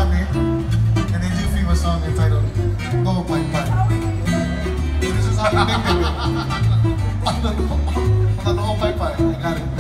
Kami, and they do a famous song entitled No Pai Pai. This is how you make it. On the No Pai Pai. I got it.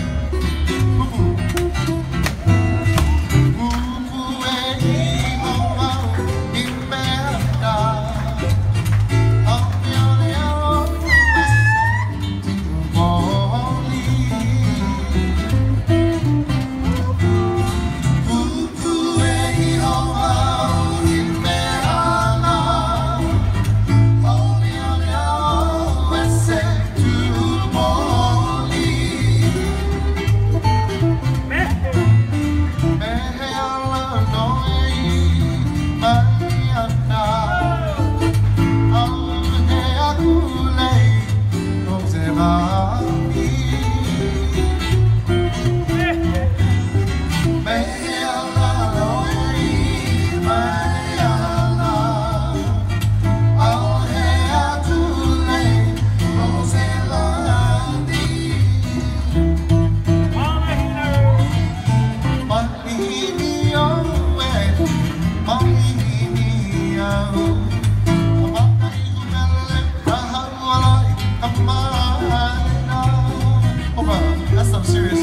That's some serious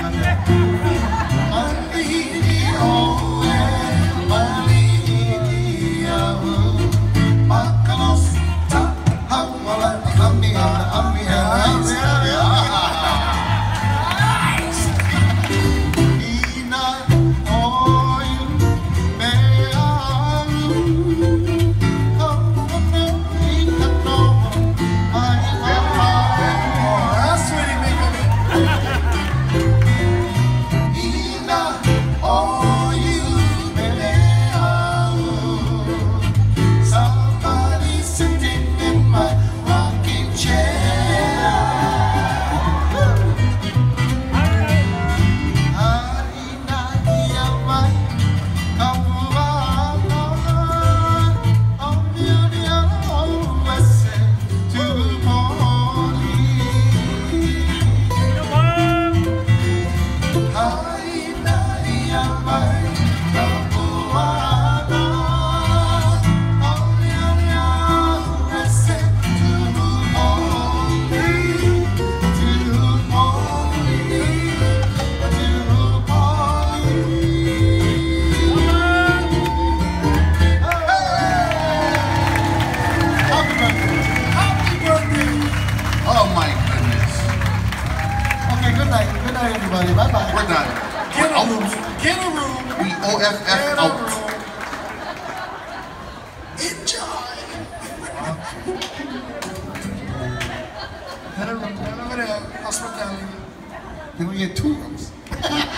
Good night, everybody. Bye-bye. We're done. Get a room. Get a room. We OFF out. Enjoy. Get a room. Hospitality. Then we get 2 rooms.